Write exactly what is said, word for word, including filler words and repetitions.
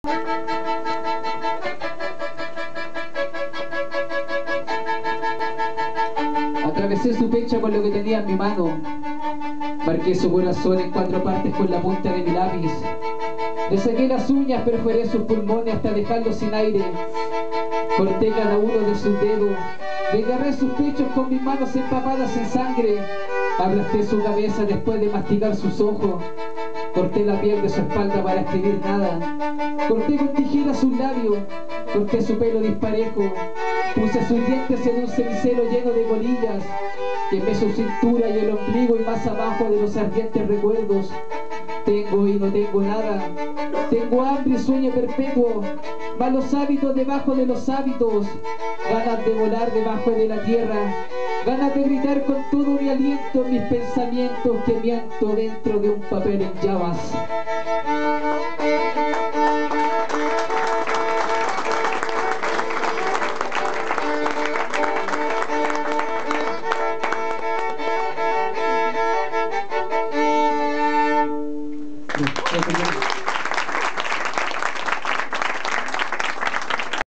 Atravesé su pecho con lo que tenía en mi mano. Marqué su corazón en cuatro partes con la punta de mi lápiz. Le saqué las uñas, perforé sus pulmones hasta dejarlos sin aire. Corté cada uno de sus dedos. Desgarré sus pechos con mis manos empapadas en sangre. Aplasté su cabeza después de masticar sus ojos. Corté la piel de su espalda para escribir nada. Corté con tijeras sus labios. Corté su pelo disparejo. Puse sus dientes en un cenicero lleno de colillas. Quemé su cintura y el ombligo y más abajo de los ardientes recuerdos. Tengo y no tengo nada. Tengo hambre y sueño perpetuo. Malos hábitos debajo de los hábitos. Ganas de volar debajo de la tierra. Ganas de gritar con todo mi aliento mis pensamientos que miento dentro de un papel en llamas. Gracias.